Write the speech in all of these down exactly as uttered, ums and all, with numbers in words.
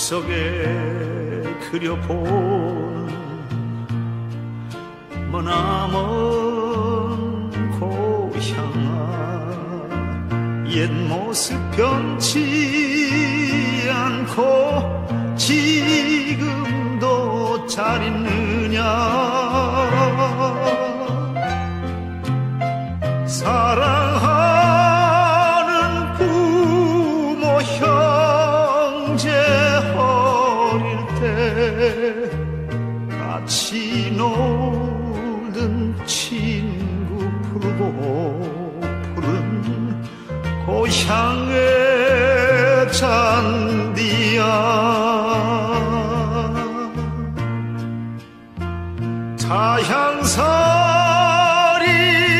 꿈속에 그려본 머나먼 고향아 옛 모습 변치 않고 지금도 잘 있느냐 사랑하는 부모 형제 어릴 때 같이 놀던 친구 부르고 푸른 고향의 잔디야 타향살이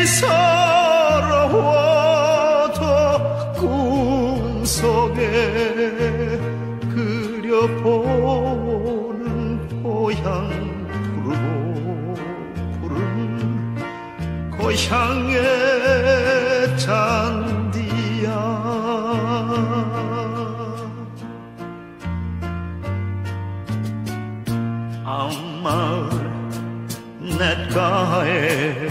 서러워도 꿈속에 그려보는 고향 부르고 부른 고향의 잔디야 아마 냇가에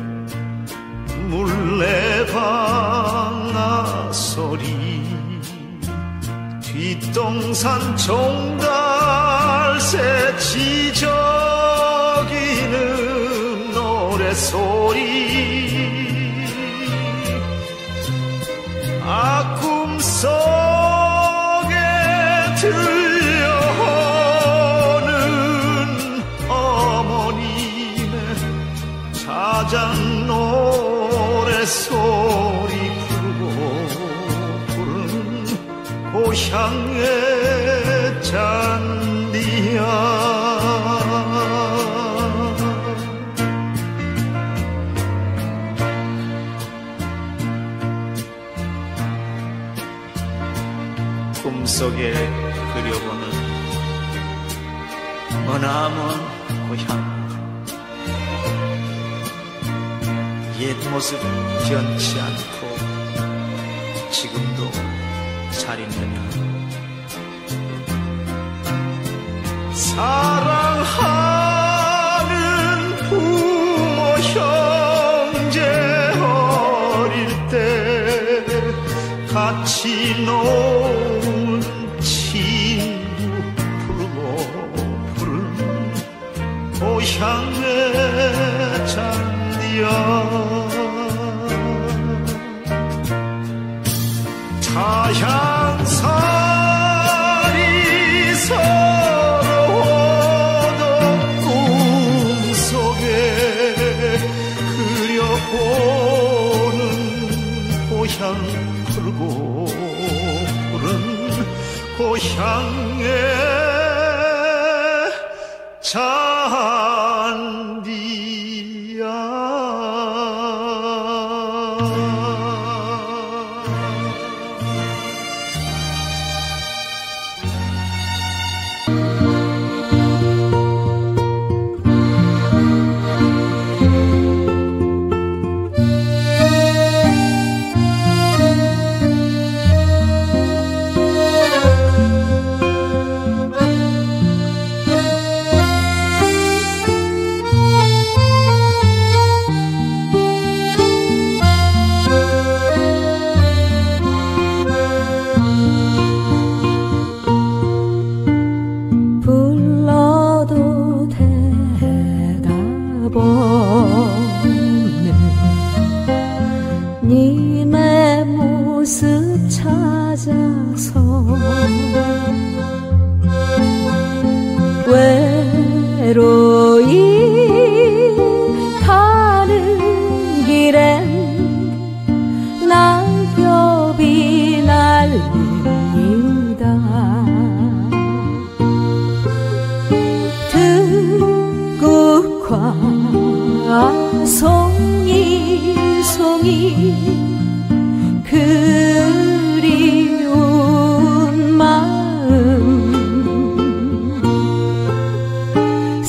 물레방아 소리 뒷동산 종달새 지저귀는 노래소리 아 꿈속에 들려오는 어머님의 자장 노래소리 부르고 부른 고향의 잔디야 꿈속에 그려보는 머나먼 고향 옛 모습 변치 않고 지금도 잘 있느냐 사랑하는 부모 형제 어릴 때 같이 놀 친구 부르고 부른 고향의 잔디야 타향살이 서러워도 꿈속에 그려보는 고향 부르고 부른 고향의 잔디야 님의 모습 찾아서 외로이 가는 길엔 낙엽이 날립니다 듣국화 송이 송이 그리운 마음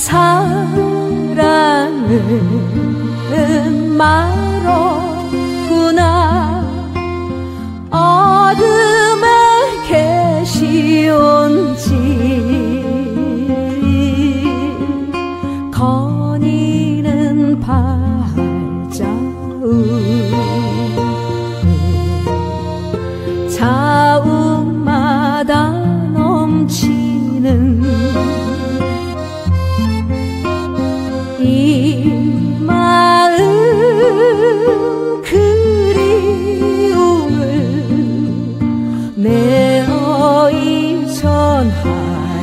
사랑은 말없구나 어둠에 계시온지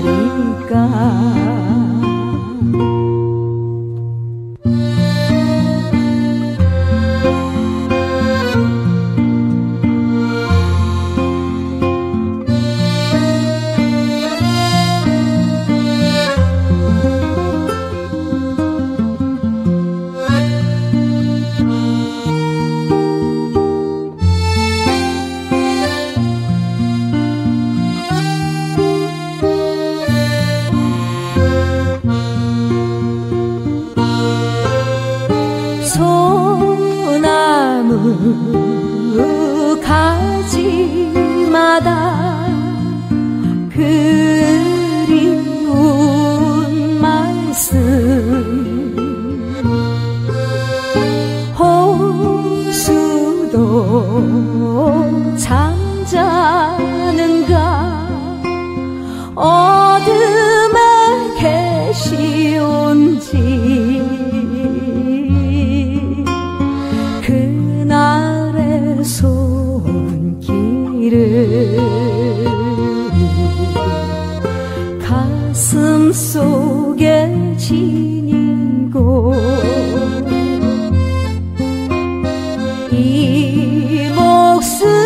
소나무 가지마다 그리운 말씀 호수도 잠자는가 어둠에 계시온지 그날의 손길을 가슴 속에 지니고 이 목숨